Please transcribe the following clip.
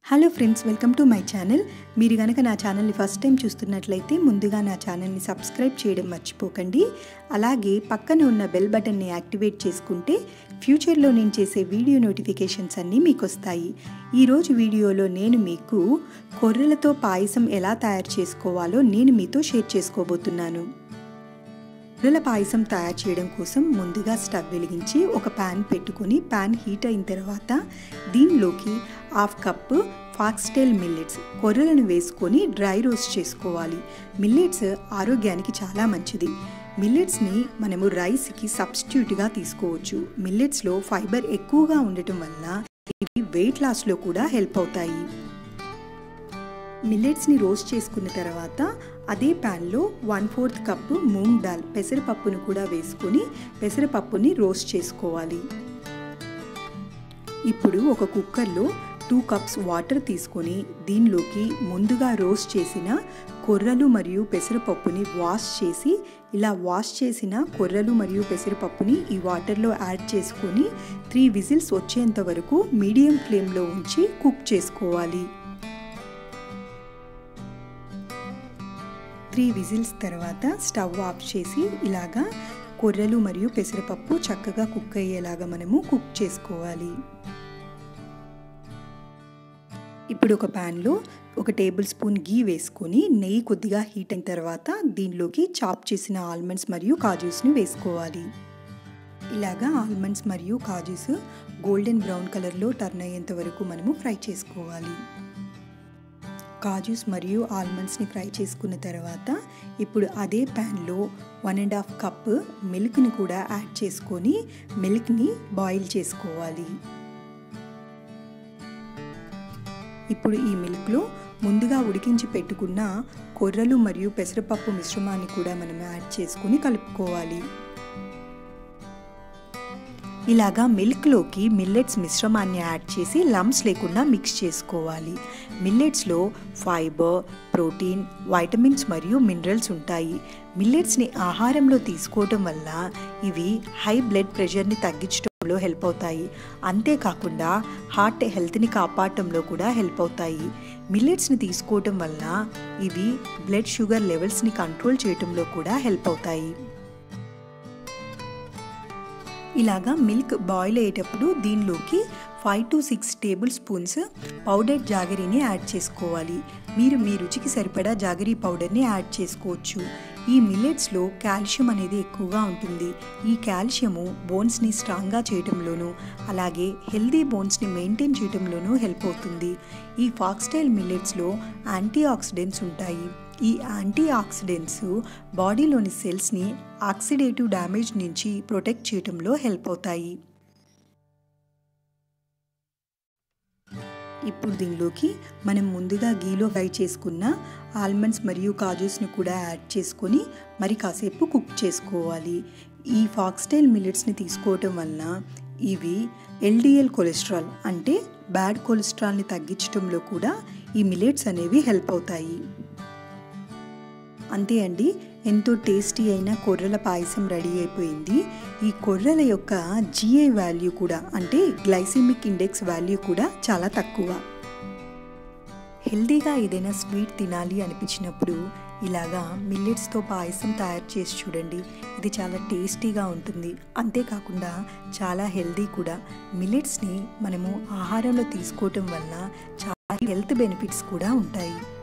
Hello friends, welcome to my channel. మీరు కనుక నా ఛానల్ని ఫస్ట్ టైం చూస్తున్నట్లయితే ముందుగా నా ఛానల్ని సబ్స్క్రైబ్ చేయడం మర్చిపోకండి. అలాగే పక్కన ఉన్న బెల్ బటన్ని యాక్టివేట్ చేసుకుంటే ఫ్యూచర్లో నేను చేసే వీడియో నోటిఫికేషన్స్ అన్నీ మీకు వస్తాయి. ఈరోజు వీడియోలో నేను మీకు కొర్రలతో పాయసం ఎలా తయారు చేసుకోవాలో నేను మీతో షేర్ చేసుకోబోతున్నాను. కొర్రల పాయసం తయారు చేయడం కోసం ముందుగా స్టవ్ వెలిగించి ఒక ప్యాన్ పెట్టుకొని ప్యాన్ హీట్ అయిన తర్వాత దీనిలోకి 1/2 కప్పు ఫాక్స్టైల్ మిల్లెట్స్ కొర్రలను వేసుకొని డ్రై రోస్ట్ చేసుకోవాలి. మిల్లెట్స్ ఆరోగ్యానికి చాలా మంచిది. మిల్లెట్స్ని మనము రైస్కి సబ్స్టిట్యూట్గా తీసుకోవచ్చు. మిల్లెట్స్లో ఫైబర్ ఎక్కువగా ఉండటం వల్ల ఇవి వెయిట్ లాస్లో కూడా హెల్ప్ అవుతాయి. మిల్లెట్స్ని రోస్ట్ చేసుకున్న తర్వాత అదే ప్యాన్లో 1/4 కప్పు మూంగ్ దాల్ పెసరపప్పును కూడా వేసుకొని పెసరపప్పుని రోస్ట్ చేసుకోవాలి. ఇప్పుడు ఒక కుక్కర్లో 2 కప్స్ వాటర్ తీసుకొని దీనిలోకి ముందుగా రోస్ట్ చేసిన కొర్రలు మరియు పెసరపప్పుని వాష్ చేసి ఇలా వాష్ చేసిన కొర్రలు మరియు పెసరపప్పుని ఈ వాటర్లో యాడ్ చేసుకొని 3 విజిల్స్ వచ్చేంత వరకు మీడియం ఫ్లేమ్లో ఉంచి కుక్ చేసుకోవాలి. 3 విజిల్స్ తర్వాత స్టవ్ ఆఫ్ చేసి ఇలాగా కొర్రలు మరియు పెసరపప్పు చక్కగా కుక్ అయ్యేలాగా మనము కుక్ చేసుకోవాలి. ఇప్పుడు ఒక ప్యాన్లో 1 టేబుల్ స్పూన్ గీ వేసుకొని నెయ్యి కొద్దిగా హీట్ అయిన తర్వాత దీనిలోకి చాప్ చేసిన ఆల్మండ్స్ మరియు కాజూస్ని వేసుకోవాలి. ఇలాగా ఆల్మండ్స్ మరియు కాజూస్ గోల్డెన్ బ్రౌన్ కలర్లో టర్న్ అయ్యేంత వరకు మనము ఫ్రై చేసుకోవాలి. కాజూస్ మరియు ఆల్మండ్స్ని ఫ్రై చేసుకున్న తర్వాత ఇప్పుడు అదే ప్యాన్లో 1.5 కప్పు మిల్క్ని కూడా యాడ్ చేసుకొని మిల్క్ని బాయిల్ చేసుకోవాలి. ఇప్పుడు ఈ మిల్క్లో ముందుగా ఉడికించి పెట్టుకున్న కొర్రలు మరియు పెసరపప్పు మిశ్రమాన్ని కూడా మనం యాడ్ చేసుకొని కలుపుకోవాలి. ఇలాగా మిల్క్లోకి మిల్లెట్స్ మిశ్రమాన్ని యాడ్ చేసి లంప్స్ లేకుండా మిక్స్ చేసుకోవాలి. మిల్లెట్స్లో ఫైబర్, ప్రోటీన్, వైటమిన్స్ మరియు మినరల్స్ ఉంటాయి. మిల్లెట్స్ని ఆహారంలో తీసుకోవటం వల్ల ఇవి హై బ్లడ్ ప్రెషర్ని తగ్గించడంలో హెల్ప్ అవుతాయి. అంతేకాకుండా హార్ట్ హెల్త్ని కాపాడటంలో కూడా హెల్ప్ అవుతాయి. మిల్లెట్స్ని తీసుకోవటం వల్ల ఇవి బ్లడ్ షుగర్ లెవెల్స్ని కంట్రోల్ చేయడంలో కూడా హెల్ప్ అవుతాయి. ఇలాగా మిల్క్ బాయిల్ అయ్యేటప్పుడు దీనిలోకి 5 to 6 టేబుల్ స్పూన్స్ పౌడర్ జాగరీని యాడ్ చేసుకోవాలి. మీరు మీ రుచికి సరిపడా జాగరీ పౌడర్ని యాడ్ చేసుకోవచ్చు. ఈ మిల్లెట్స్లో కాల్షియం అనేది ఎక్కువగా ఉంటుంది. ఈ కాల్షియము బోన్స్ని స్ట్రాంగ్గా చేయడంలోనూ అలాగే హెల్దీ బోన్స్ని మెయింటైన్ చేయడంలోనూ హెల్ప్ అవుతుంది. ఈ ఫాక్స్టైల్ మిల్లెట్స్లో యాంటీ ఆక్సిడెంట్స్ ఉంటాయి. ఈ యాంటీ ఆక్సిడెంట్స్ బాడీలోని సెల్స్ని ఆక్సిడేటివ్ డ్యామేజ్ నుంచి ప్రొటెక్ట్ చేయడంలో హెల్ప్ అవుతాయి. ఇప్పుడు దీనిలోకి మనం ముందుగా గీలో ఫ్రై చేసుకున్న ఆల్మండ్స్ మరియు కాజూస్ని కూడా యాడ్ చేసుకొని మరి కాసేపు కుక్ చేసుకోవాలి. ఈ ఫాక్స్టైల్ మిల్లెట్స్ని తీసుకోవటం వలన ఇవి LDL కొలెస్ట్రాల్ అంటే బ్యాడ్ కొలెస్ట్రాల్ని తగ్గించడంలో కూడా ఈ మిల్లెట్స్ అనేవి హెల్ప్ అవుతాయి. అంతే అండి, ఎంతో టేస్టీ అయిన కొర్రల పాయసం రెడీ అయిపోయింది. ఈ కొర్రల యొక్క GI వాల్యూ కూడా అంటే గ్లైసిమిక్ ఇండెక్స్ వాల్యూ కూడా చాలా తక్కువ. హెల్దీగా ఏదైనా స్వీట్ తినాలి అనిపించినప్పుడు ఇలాగా మిల్లెట్స్తో పాయసం తయారు చేసి చూడండి. ఇది చాలా టేస్టీగా ఉంటుంది. అంతేకాకుండా చాలా హెల్దీ కూడా. మిల్లెట్స్ని మనము ఆహారంలో తీసుకోవటం వల్ల చాలా హెల్త్ బెనిఫిట్స్ కూడా ఉంటాయి.